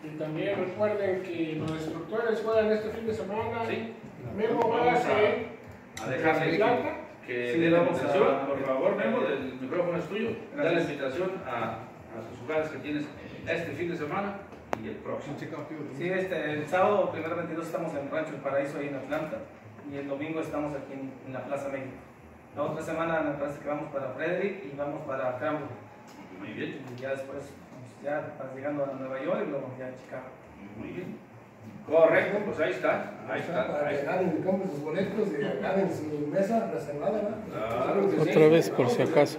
Y también recuerden que los destructores juegan este fin de semana. Sí. Memo, Vamos a dejarle que dé la invitación, por favor, Memo, el micrófono es tuyo. Da la invitación a sus jugadas que tienes este fin de semana y el próximo. Sí, el sábado, primero 22, estamos en Rancho El Paraíso, ahí en Atlanta. Y el domingo estamos aquí en la Plaza México. La otra semana me parece que vamos para Frederick y vamos para Cranbrook. Muy bien. Y ya después, ya llegando a Nueva York y luego ya a Chicago. Muy bien. Correcto, pues ahí está. Ahí está. Para que ganen, compren sus boletos y ganen su mesa reservada, ¿verdad? Claro que sí. Otra vez, por si acaso.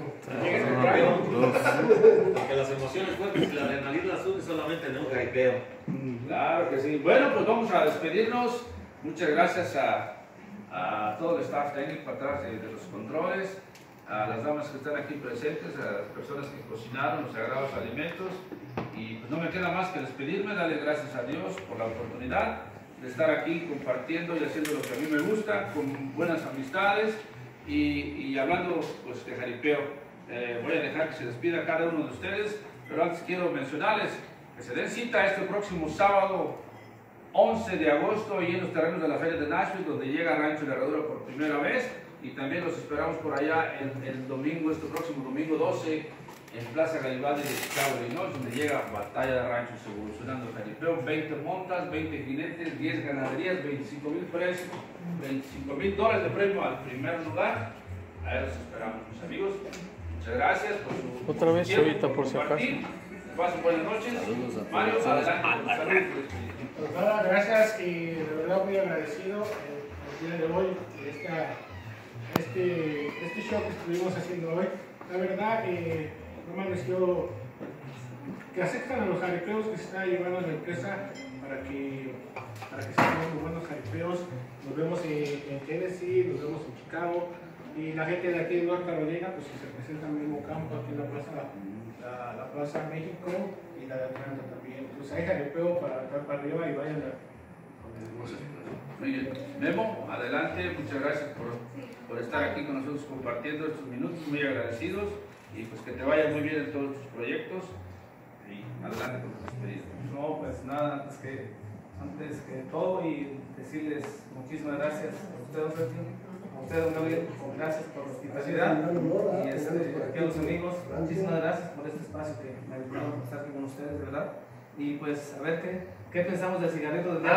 Porque las emociones fuertes y la adrenalina sube solamente en un jaripeo. Claro que sí. Bueno, pues vamos a despedirnos. Muchas gracias a todo el staff técnico atrás de los controles, a las damas que están aquí presentes, a las personas que cocinaron los sagrados alimentos. Y pues no me queda más que despedirme, darle gracias a Dios por la oportunidad de estar aquí compartiendo y haciendo lo que a mí me gusta, con buenas amistades y hablando pues de jaripeo. Voy a dejar que se despida cada uno de ustedes, pero antes quiero mencionarles que se den cita este próximo sábado 11 de agosto y en los terrenos de la Feria de Nashville, donde llega Rancho La Herradura por primera vez, y también los esperamos por allá el domingo, este próximo domingo 12, en Plaza Garibaldi de Chicago, Illinois, donde llega Batalla de Ranchos Evolucionando Jaripeo, 20 montas, 20 jinetes, 10 ganaderías, 25,000 presos, $25,000 de premio al primer lugar. Ahí los esperamos, mis amigos. Muchas gracias por su Otra vez, tiempo, ahorita, por si acaso. Pasen buenas noches. Mario, adelante. Saludos. Pues nada, gracias y de verdad muy agradecido el día de hoy, este show que estuvimos haciendo hoy. La verdad, no me pareció que aceptan a los jaripeos que se está llevando la empresa para que sean muy buenos jaripeos. Nos vemos en Tennessee, nos vemos en Chicago y la gente de aquí de North Carolina pues que se presenta en el mismo campo aquí en la Plaza México y la de Atlanta también. Entonces hay jaripeo para acá para arriba y vayan a Muy bien. Memo, adelante, muchas gracias por estar aquí con nosotros compartiendo estos minutos, muy agradecidos y pues que te vaya muy bien en todos tus proyectos y adelante con tu despedida. No, pues nada, antes que todo y decirles muchísimas gracias a ustedes, a ustedes, Gabriel, gracias por la hospitalidad y aquí a los amigos, muchísimas gracias por este espacio que me ayudaron a estar aquí con ustedes, ¿verdad? Y pues a ver qué pensamos del cigarrito de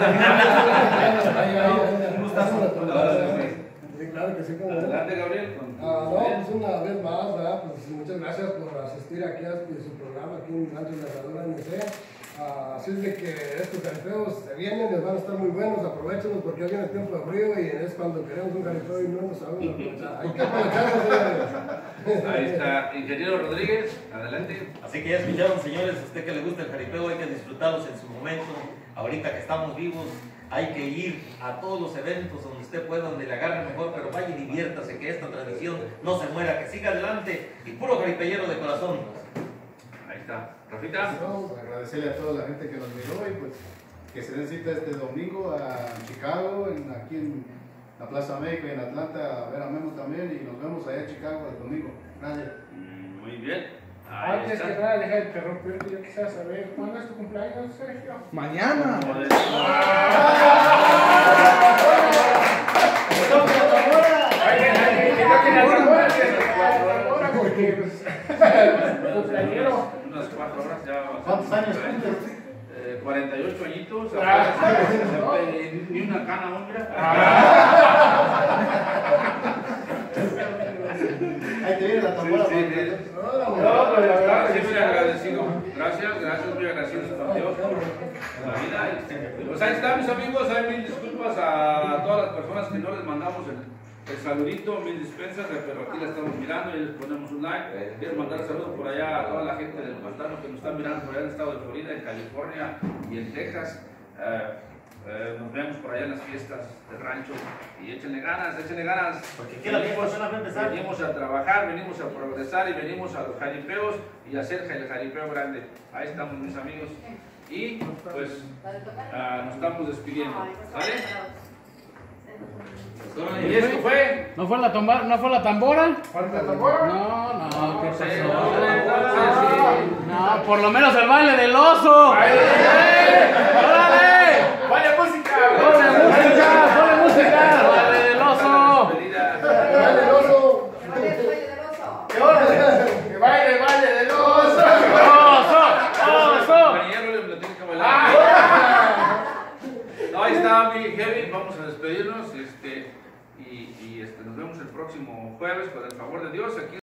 un gustazo. Sí, claro que sí, como Adelante, Gabriel. no, pues una vez más, ¿verdad? Pues muchas gracias por asistir aquí a su programa, aquí en Rancho La Herradura NC. Así es de que estos jaripeos se vienen, les van a estar muy buenos, aprovechenlos porque ya viene el tiempo de frío y es cuando queremos un jaripeo y no nos sabemos aprovechar. Hay que aprovecharlos, señores. Ahí está, ingeniero Rodríguez, adelante. Así que ya escucharon, señores, a usted que le gusta el jaripeo, hay que disfrutarlos en su momento. Ahorita que estamos vivos, hay que ir a todos los eventos donde usted pueda, donde le agarre mejor, pero vaya y diviértase, que esta tradición no se muera, que siga adelante y puro jaripellero de corazón. Ahí está. Rafita. No, agradecerle a toda la gente que nos miró y pues que se den cita este domingo a Chicago, aquí en la Plaza México y en Atlanta a ver a Memo también y nos vemos allá en Chicago el domingo. Gracias. Muy bien. Ahí Antes está. que nada, deja el perro, pero yo quisiera saber cuándo es tu cumpleaños, Sergio. Mañana. Porque pues, cumpleañero. Unas 4 horas ya. ¿Cuántos años tienes? 48 añitos. Ni una cana, hombre. Ahí te viene la tambora. No, pues la verdad, siempre agradecido. Gracias, muy agradecidos a Dios por la vida. Pues ahí está, mis amigos. Hay mil disculpas a todas las personas que no les mandamos el saludito, mil dispensas, pero aquí la estamos mirando y les ponemos un like. Quiero mandar saludos por allá a toda la gente del pantano que nos están mirando por allá en el estado de Florida, en California y en Texas. Nos vemos por allá en las fiestas del rancho y échenle ganas, Porque aquí la fiesta apenas va a empezar. Venimos a trabajar, venimos a progresar y venimos a los jaripeos y a hacer el jaripeo grande. Ahí estamos, mis amigos. Y pues nos estamos despidiendo. ¿Vale? ¿Y esto fue? ¿No fue la tambora? ¿Falta tambora? No, ¿qué pasó? Sí. No, por lo menos el baile del oso. ¡Ay! está, mi Kevin, vamos a despedirnos, nos vemos el próximo jueves, con el favor de Dios, aquí